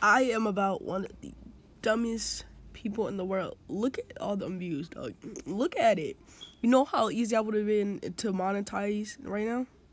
I am about one of the dumbest people in the world. Look at all them views, dog. Look at it. You know how easy I would have been to monetize right now?